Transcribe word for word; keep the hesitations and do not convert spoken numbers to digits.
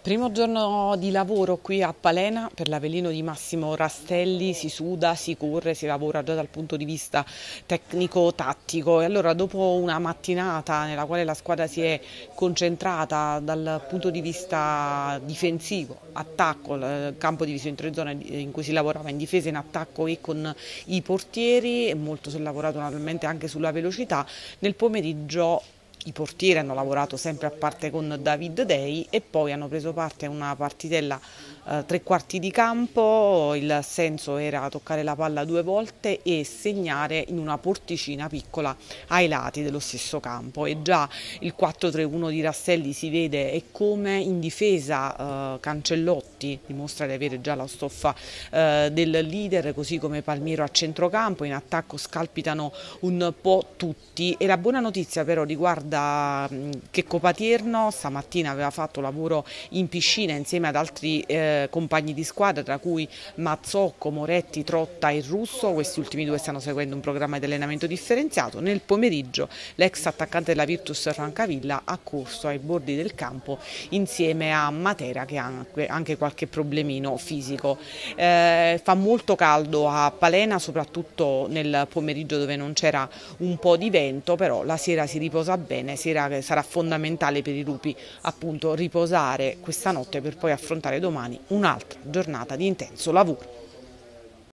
Primo giorno di lavoro qui a Palena per l'Avellino di Massimo Rastelli, si suda, si corre, si lavora già dal punto di vista tecnico-tattico e allora dopo una mattinata nella quale la squadra si è concentrata dal punto di vista difensivo, attacco, il campo diviso in tre zone in cui si lavorava in difesa, in attacco e con i portieri, e molto si è lavorato naturalmente anche sulla velocità, nel pomeriggio i portieri hanno lavorato sempre a parte con David Dei e poi hanno preso parte a una partitella eh, tre quarti di campo. Il senso era toccare la palla due volte e segnare in una porticina piccola ai lati dello stesso campo, e già il quattro tre uno di Rastelli si vede, e come in difesa eh, Cancellotti dimostra di avere già la stoffa eh, del leader, così come Palmiero a centrocampo. In attacco scalpitano un po' tutti, e la buona notizia però riguarda Checco Patierno. Stamattina aveva fatto lavoro in piscina insieme ad altri eh, compagni di squadra, tra cui Mazzocco, Moretti, Trotta e Russo. Questi ultimi due stanno seguendo un programma di allenamento differenziato. Nel pomeriggio l'ex attaccante della Virtus Francavilla ha corso ai bordi del campo insieme a Matera, che ha anche qualche problemino fisico. Eh, fa molto caldo a Palena, soprattutto nel pomeriggio dove non c'era un po' di vento, però la sera si riposa bene. Sera che sarà fondamentale per i lupi appunto riposare questa notte per poi affrontare domani un'altra giornata di intenso lavoro.